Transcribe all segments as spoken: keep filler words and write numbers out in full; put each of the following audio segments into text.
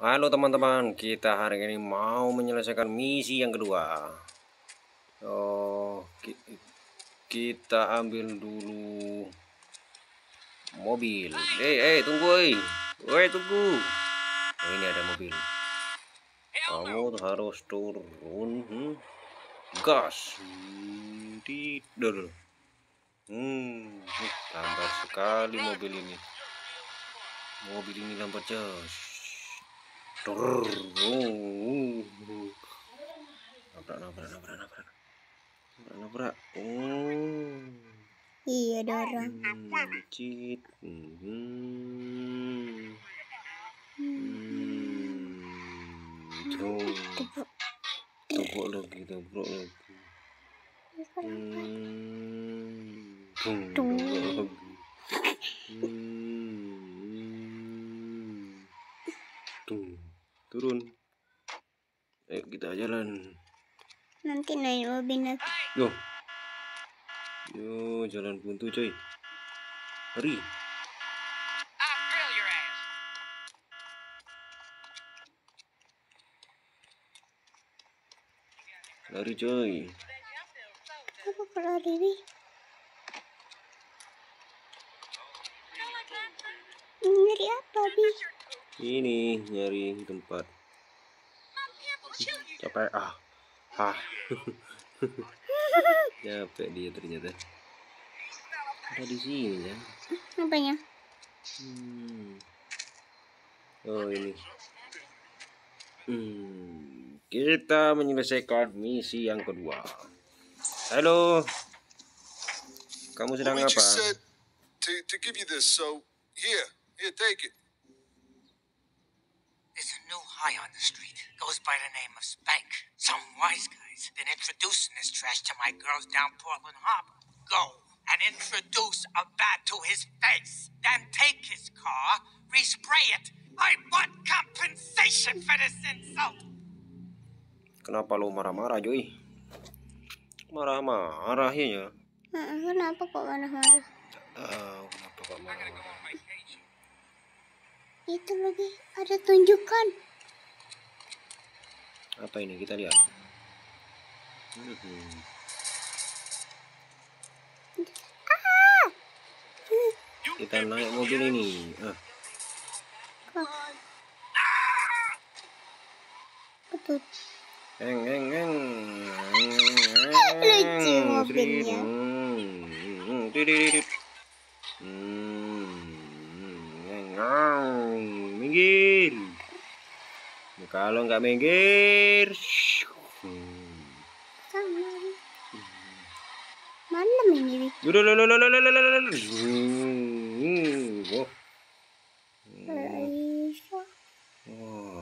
Halo teman-teman, kita hari ini mau menyelesaikan misi yang kedua. Oh, ki- kita ambil dulu mobil. Eh, eh, tunggu, eh, woi tunggu. Oh, ini ada mobil. Kamu harus turun, hmm? Gas, tidur. Hmm, lambat sekali mobil ini. Mobil ini lambat jas. Tur, oh. Nabrak, nabrak, nabrak, nabrak, nabrak, nabrak. Oh, Iya dorong. hmm, cit. Hmm. Hmm. Tuh. Tubruk lagi, tubruk lagi. Hmm. Tuh, tubruk lagi. Hmm. Tuh, turun. Ayo kita jalan. Nanti naik mobil lagi. Yo, yo jalan buntu coy. Lari. Lari coy. Apa kalau Riri? Nyari apa, Bi? Ini nyari tempat. Capek ah. Ah. Capek dia ternyata. Ada di sini ya. Apanya? Hmm. Oh ini. Hmm. Kita menyelesaikan misi yang kedua. Halo. Kamu sedang Well, we apa? just said to, to give you this, so here, here, take it. There's a new high on the street. Goes by the name of Spank. Some wise guys been introducing this trash to my girls down Portland Harbor. Go and introduce a bat to his face. Then take his car, respray it. I want compensation for this insult. Kenapa lo marah-marah, Joy? Marah-marah ya? Uh, kenapa kok marah-marah? Ah, kenapa kok marah-marah? Itu lagi ada tunjukan. Apa ini? Kita lihat. Hmm. Ah! Kita naik mobil ini. Ah. Betul. Eng, eng, eng. Lucu mobilnya. Hmm. Tidit. Hmm. Minggir. Kalau nggak minggir. Sama. Malam ini, Bi. Udah, udah, udah, udah, udah, udah, udah. Oh. Aisyah. Oh.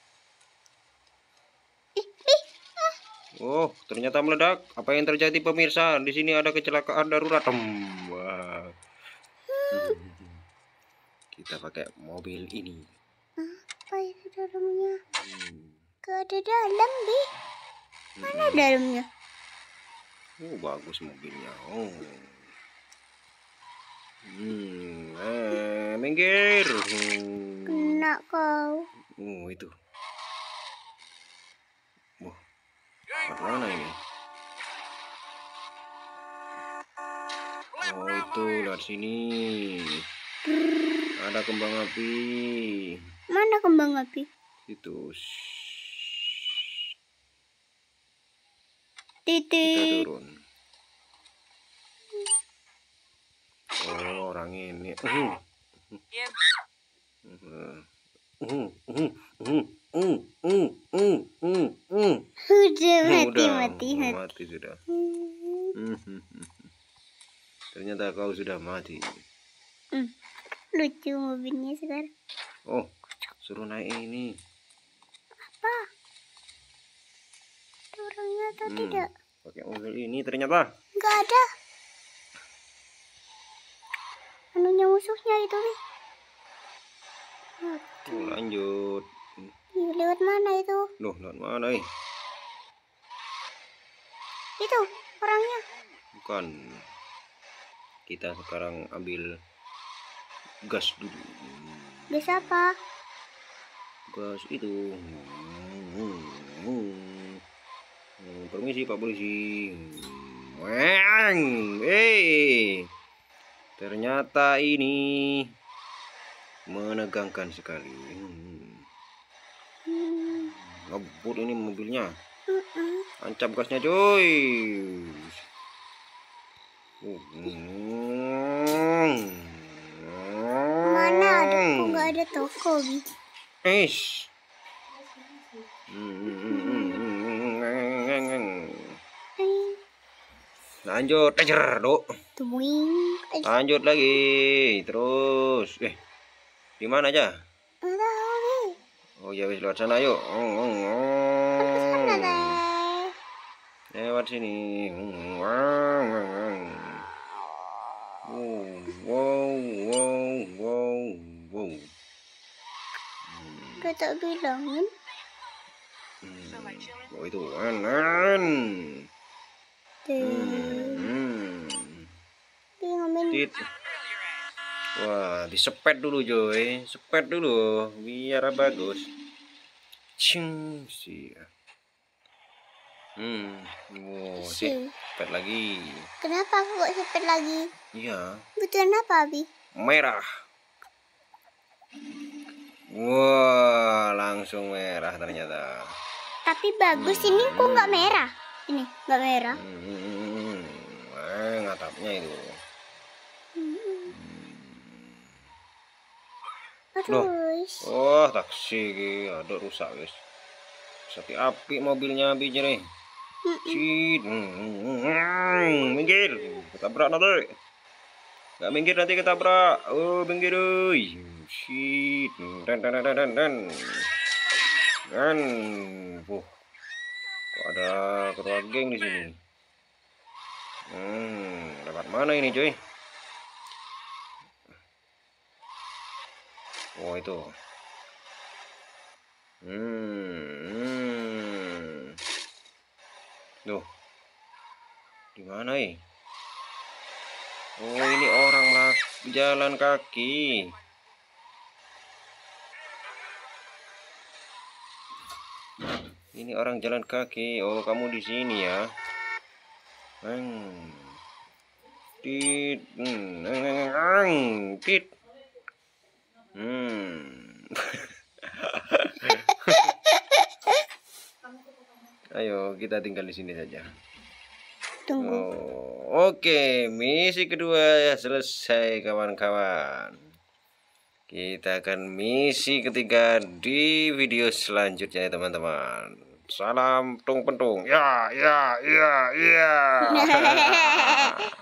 Ih, Bi. Ah. Oh, ternyata meledak. Apa yang terjadi pemirsa? Di sini ada kecelakaan darurat. Wah. Hmm. Kita pakai mobil ini. Apa itu dalamnya? Hmm. Gak ada dalam, Bi. Mana Hmm. dalamnya? Oh, bagus mobilnya. Oh. Hmm. Eh, minggir. Hmm. Kena kau. Oh, itu. Wah. Mana ini? Oh, itu lihat sini. Ada kembang api. Mana kembang api? Itu. Kita Titik. turun. Oh, orang ini. Uh. Uh. Uh. Uh. Uh. Uh. Uh. Uh. Uh. Uh. Udah mati Udah, mati mati. mati sudah. Hmm. Ternyata kau sudah mati. Hmm. Lucu mobilnya sekarang. Oh, suruh naik ini. Apa? Ada orangnya atau Hmm. tidak? Pakai mobil ini ternyata. Nggak ada. Anunya musuhnya itu, Bi. Oh, lanjut. Ih, lewat mana itu? Loh, lewat mana eh? Itu orangnya. Bukan. Kita sekarang ambil gas dulu. Gas apa? gas itu. Permisi Pak Polisi. Weng, eh, ternyata ini menegangkan sekali. Ngebut ini mobilnya. Ancap gasnya coy. Mana ada? Kok nggak ada toko, Bi? Eish. Lanjut, ajar, Dok. Tuing. Lanjut lagi, terus. Eh, di mana aja? Nggak tahu, Bi. Oh ya wis lewat sana yuk. Sana deh. Lewat sini. Wow, wow, wow, wow. Kita bilangin. Oh itu anan. Hmm. Bi ngomongin. Tit. Wah, disepet dulu Joy, sepet dulu biar bagus. Cing sih. Hmm, wow, sih, sepet lagi. Kenapa aku kok sepet lagi? Iya. Butuhan apa, Bi? Merah. Wah, langsung merah ternyata. Tapi bagus ini kok nggak merah? Ini nggak merah. Hmm, eh, ngatapnya itu. Terus. Oh, taksi ada rusak guys. Sakit api mobilnya bijere. Cid, minggir, ketabrak nanti. Gak minggir nanti ketabrak. Oh, minggir euy. Cid, dan dan dan dan dan. Dan, uh, kok ada ketua geng di sini. Hmm, lewat mana ini cuy? Oh itu. Hmm. hmm. Tuh. Di mana ya? Oh ini orang lah jalan kaki. Ini orang jalan kaki. Oh kamu di sini ya? Hmm. Tit. Hmm. Tit. Hmm. Ayo kita tinggal di sini saja. Tunggu. Oh, oke, misi kedua selesai kawan-kawan. Kita akan misi ketiga di video selanjutnya ya teman-teman. Salam tung pentung. Ya, ya, ya, ya.